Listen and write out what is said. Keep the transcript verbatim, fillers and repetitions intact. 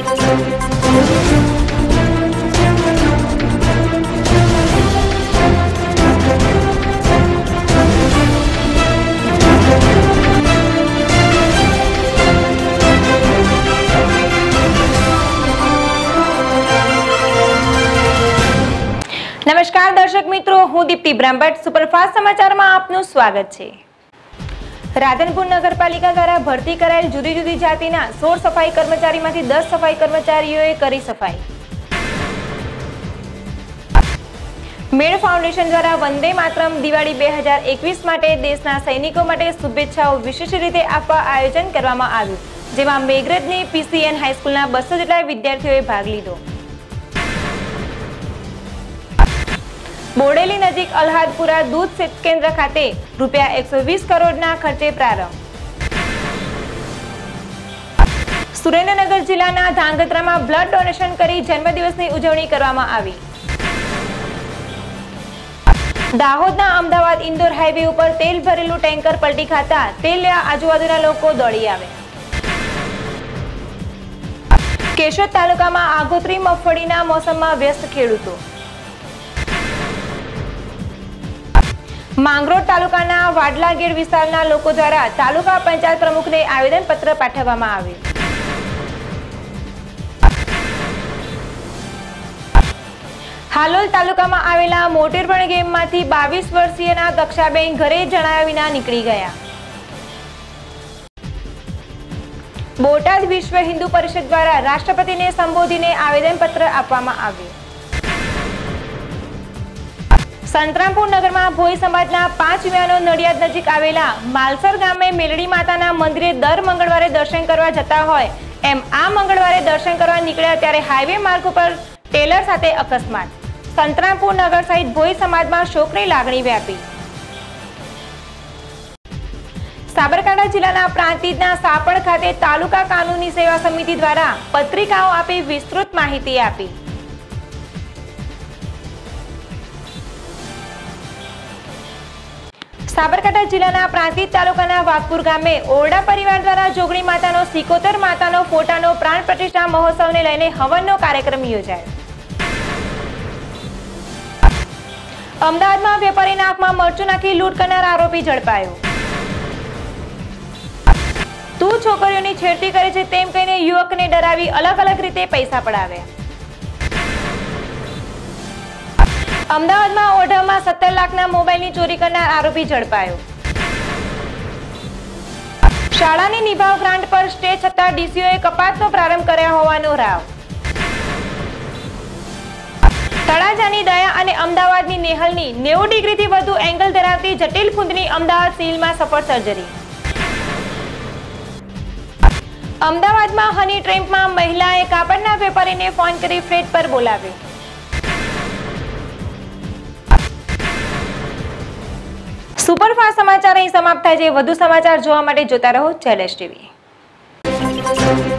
नमस्कार दर्शक मित्रों, हूँ दीप्ति ब्रह्मभट्ट सुपरफास्ट समाचार में आपનું સ્વાગત છે। રાધનપુર નગરપાલિકા દ્વારા ભરતી કરાયેલ જુદી જુદી જાતિના સોળ સફાઈ કર્મચારીમાંથી દસ સફાઈ કર્મચારીઓએ કરી સફાઈ। મેળ ફાઉન્ડેશન દ્વારા વંદે માતરમ દિવાળી બે હજાર એકવીસ માટે દેશના સૈનિકો માટે શુભેચ્છાઓ વિશેષ રીતે આપવા આયોજન કરવામાં આવ્યું, જેમાં મેઘરજની પીસીએન હાઈસ્કૂલના બસો જેટલા વિદ્યાર્થીઓએ ભાગ લીધો। બોડેલી નજીક અલ્હાદપુરા દૂધ શીત કેન્દ્ર ખાતે રૂપિયા એકસો વીસ કરોડના ખર્ચે પ્રારંભ। સુરેન્દ્રનગર જિલ્લાના ધાંગધ્રામાં બ્લડ ડોનેશન કરી જન્મદિવસની ઉજવણી કરવામાં આવી। દાહોદના અમદાવાદ ઇન્દોર હાઈવે ઉપર તેલ ભરેલું ટેન્કર પલટી ખાતા તેલ લેવા આજુબાજુના લોકો દોડી આવે। કેશોદ તાલુકામાં આગોતરી મગફળીના મોસમમાં વ્યસ્ત ખેડૂતો। માંગરોળ તાલુકાના વાડલાગેર વિસ્તારના લોકો દ્વારા તાલુકા પંચાયત પ્રમુખને આવેદનપત્ર પાઠવવામાં આવ્યું। હાલોલ તાલુકામાં આવેલા મોટેરપણ ગેમમાંથી બાવીસ વર્ષીયના દક્ષાબેન ઘરે જણાવ્યા વિના નીકળી ગયા। બોટાદ વિશ્વ હિન્દુ પરિષદ દ્વારા રાષ્ટ્રપતિને સંબોધીને આવેદનપત્ર આપવામાં આવ્યું। સંતરામપુર નગરમાં ભોઈ સમાજના પાંચ યુવાનો નડિયાદ નજીક આવેલા માલસર ગામે મેલડી માતાના મંદિરે દર મંગળવારે દર્શન કરવા જતા હોય એમ આ મંગળવારે દર્શન કરવા નીકળ્યા ત્યારે હાઈવે માર્ગ ઉપર ટેલર સાથે અકસ્માત। સંતરામપુર નગર સહિત ભોઈ સમાજમાં શોકની લાગણી વ્યાપી। સાબરકાંઠા જિલ્લાના પ્રાંતિજના સાપડ ખાતે તાલુકા કાનૂની સેવા સમિતિ દ્વારા પત્રિકાઓ આપી વિસ્તૃત માહિતી આપી। સાબરકાંઠા જિલ્લાના પ્રાંતિજ તાલુકાના વાઘપુર ગામે ઓરડા પરિવાર દ્વારા જોગણી માતાનો સિકોતર માતાનો ફોટાનો પ્રાણ પ્રતિષ્ઠા મહોત્સવને લઈને હવનનો કાર્યક્રમ યોજાયો। અમદાવાદમાં વેપારીના આંખમાં મરચું નાખી લૂંટ કરનાર આરોપી ઝડપાયો। તું છોકરીઓની છેડતી કરે છે તેમ કહીને યુવકને ડરાવી અલગ અલગ રીતે પૈસા પડાવ્યા। અમદાવાદમાં ઓઢવમાં સત્તર લાખના મોબાઈલની ચોરી કરનાર આરોપી ઝડપાયો। શાળાની નિભાવ ગ્રાન્ટ પર સ્ટે છતાં ડીસીઓએ કપાતનો પ્રારંભ કર્યા હોવાનો રાવ। તળાજાની દયા અને અમદાવાદની નેહલની નેવું ડિગ્રીથી વધુ એંગલ ધરાવતી જટિલ ફૂંદની અમદાવાદ સિવિલમાં સફળ સર્જરી। અમદાવાદમાં હની ટ્રેમ્પમાં મહિલાએ કાપડના વેપારીને ફોન કરી ફ્લેટ પર બોલાવ્યો। સુપરફાસ્ટ સમાચાર અહીં સમાપ્ત થાય છે। વધુ સમાચાર જોવા માટે જોતા રહો Z S T V।